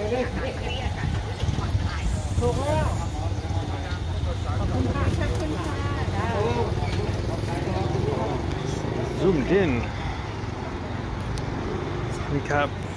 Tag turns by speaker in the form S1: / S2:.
S1: ถูกแล้ว
S2: zoomed in. Recap